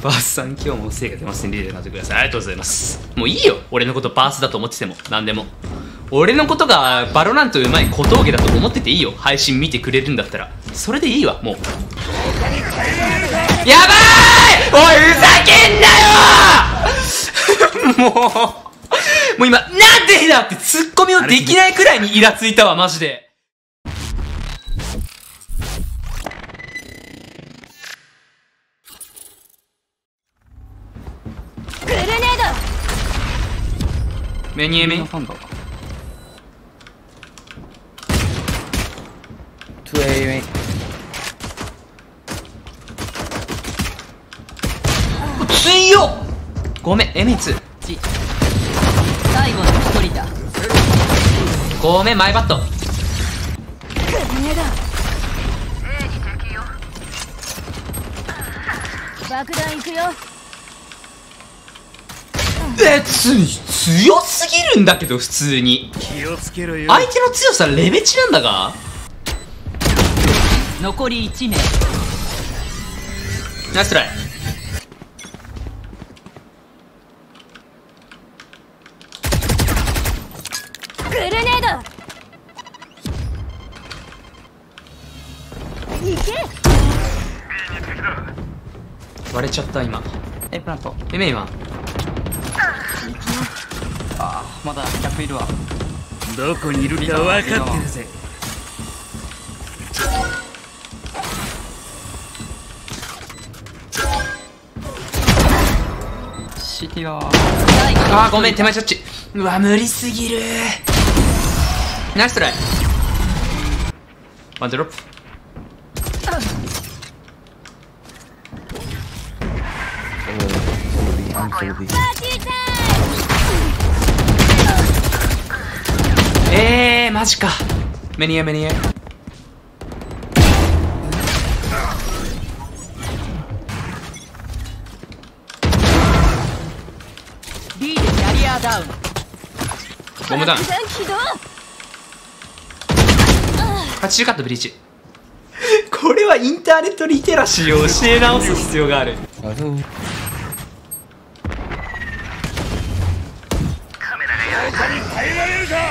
バースさん今日も成果出ますんで、リレーになってください。ありがとうございます。もういいよ、俺のことバースだと思ってても何でも。俺のことがバロラントうまい小峠だと思ってていいよ。配信見てくれるんだったらそれでいいわ。もうやばーい、おいふざけんなよもう今なんでだってツッコミをできないくらいにイラついたわマジで。 グレネード。 メニューメ 2A メイン。 強っ。ごめん、エミツ最後の一人だ。 ごめん、マイバット。 グレネード。爆弾行くよ。 強すぎるんだけど普通に。 気をつけろよ。 相手の強さレベチなんだが。 残り1名。 ナイストライ。 グレネード。行け。 割れちゃった今。 プラント。 エメイマン。 ああ、まだ客いるわ。 どこにいるか分かってるぜ。 シティはあーごめん、手前チャッチ。うわ無理すぎる。ナイストライ。ワンドロップ。マジか。メニエメニエ。 B でキャリアダウン。 ボムダウン。 爆弾起動。 80カットブリーチ。これはインターネットリテラシーを教え直す必要がある。 耐えられるか。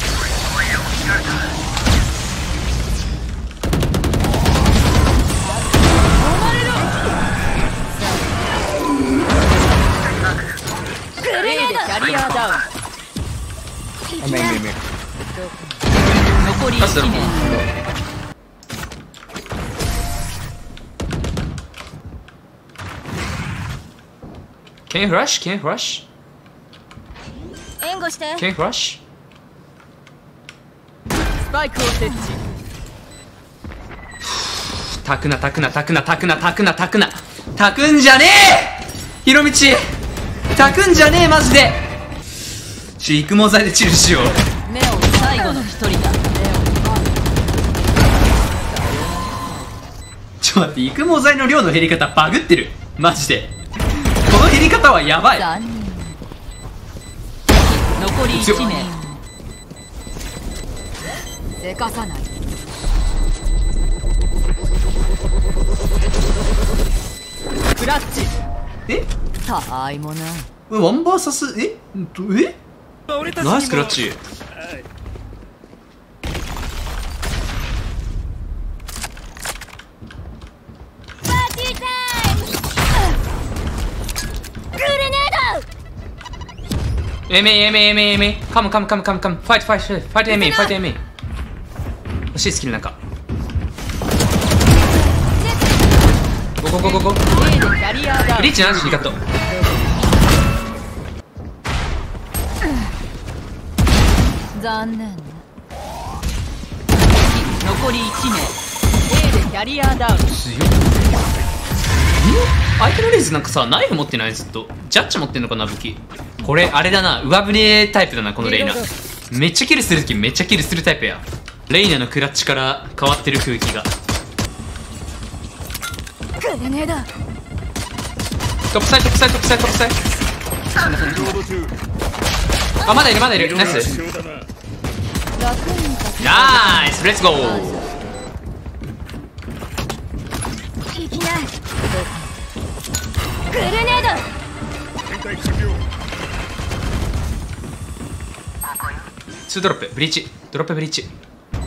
グレネード。キャリアダウン。 メイン。 残り1名。 Can you rush? Can you rush? 援護して。 Can you rush? スパイクを設置。 たくなたくなたくなたくなたくなたくなたくんじゃねえ。ひろみちたくんじゃねえマジで。育毛剤で治療しよう。 目を最後の一人だ。 ちょっと待って、育毛剤の量の減り方バグってるマジで。この減り方はやばい。 残念。残り1名。せかさない。クラッチ。 えたあいもない。 ワンバーサスナイスクラッチ。 パーティータイム。グレネード。 エメイカムファイトエメイ欲しいスキルなんか。ゴゴ A でキャリアダウン。 ブリーチ72カット。 残念。残り1名。A でキャリアダウン。 強っ。相手のレイズなんかさ、ナイフ持ってない。ずっとジャッジ持ってんのかな武器。これあれだな、上振れタイプだなこのレイナ。めっちゃキルするときめっちゃキルするタイプや。レイナのクラッチから変わってる空気が。 グレネード。 トップサイあ、まだいるナイスナイス、レッツゴー。 いきない。 グレネード。 展開完了。 2ドロップブリーチドロップブリーチ。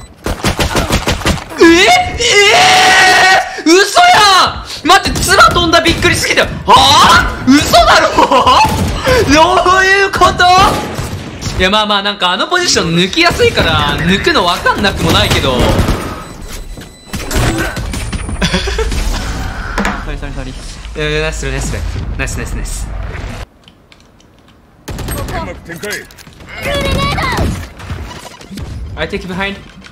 嘘やん。待って、唾飛んだ。びっくりすぎた。はあ、嘘だろどういうこと。いや、まあまあ、なんかあのポジション抜きやすいから抜くの分かんなくもないけどソリソリソリ。 ナイスナイスナイスナイスナイス。 うまく展開。 グレネード。 I take behind。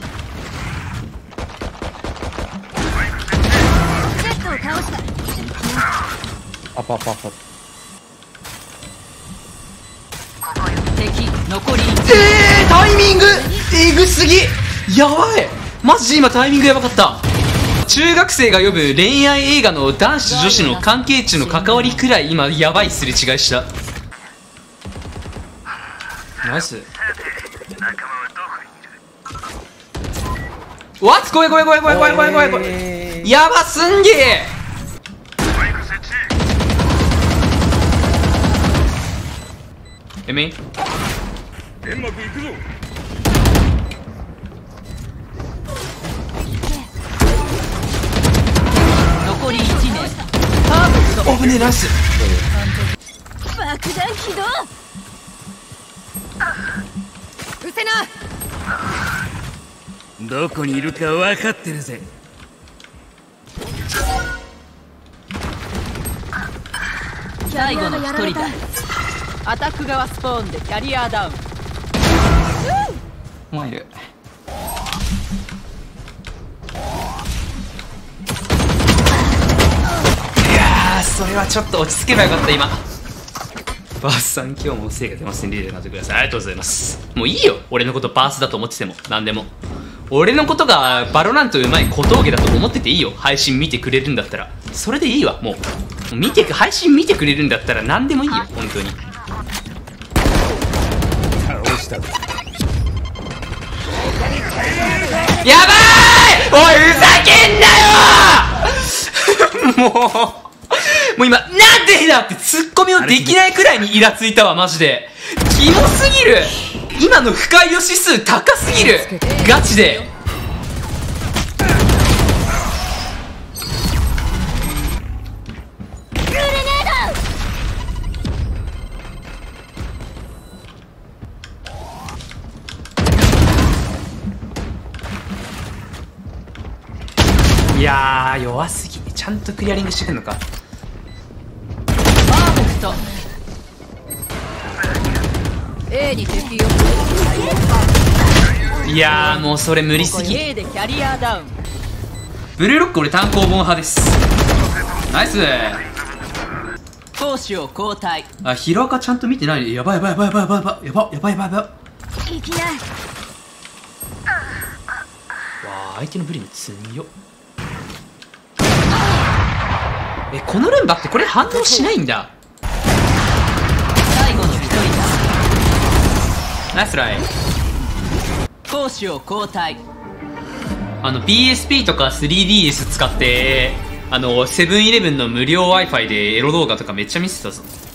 セットを倒した。 アップアップアップ。 敵残りタイミングえぐすぎ。やばい、マジで今タイミングやばかった。中学生が呼ぶ恋愛映画の男子女子の関係値の関わりくらい今やばいすれ違いした。ナイス。わっ、怖い怖い怖い怖い怖い怖い怖い怖い。やばすんげえ。エメイン煙幕行くぞ。 残り1名パーフェクト。 オブネラス。 爆弾起動。うせな。 どこにいるか分かってるぜ。 最後の1人だ。アタック側スポーンでキャリアダウン。 もういる。 いやー、それはちょっと落ち着けばよかった今。バースさん、今日も成果出ません。リレーなってください。ありがとうございます。もういいよ、俺のことバースだと思ってても何でも。俺のことがバロラントうまい小峠だと思ってていいよ。配信見てくれるんだったらそれでいいわ。もう配信見てくれるんだったら何でもいいよ、本当に。 倒したぞ。 やばーい、おいふざけんなよもう今なんでだってツッコミをできないくらいにイラついたわ。マジでキモすぎる。今の不快度指数高すぎる、ガチで。 グレネーいやー、弱すぎ。ちゃんとクリアリングしてくんのか。 パーフェクト。 A に敵を。 いやー、もうそれ無理すぎ。 A でキャリアダウン。 ブルーロック俺単行本派です。ナイス。 攻守を交代。 あ、ヒロアカちゃんと見てない。やばいやばいやばいやばいやばいやばいやばいやばいやばいやばい。わいきない。 あ、相手のブリム強っ。このルンバってこれ反応しないんだ。 最後の1人ナイスライ。 だ。攻守を交代。 PSP とか 3DS 使ってセブンイレブンの無料 Wi-Fi でエロ動画とかめっちゃ見せてたぞ。